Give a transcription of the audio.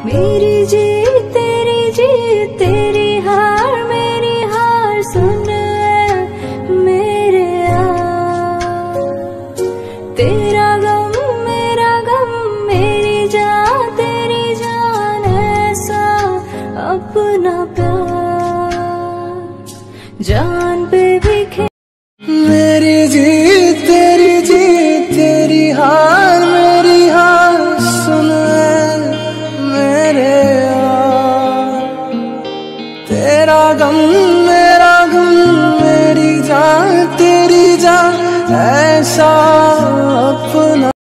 मेरी जीत तेरी हार मेरी हार, सुन मेरे यार। तेरा गम मेरी जान तेरी जान, ऐसा अपना प्यार जान पे भी मेरी जीत तेरी हार मेरी हार, सुन मेरे यार। तेरा गम मेरी जान तेरी जान, ऐसा अपना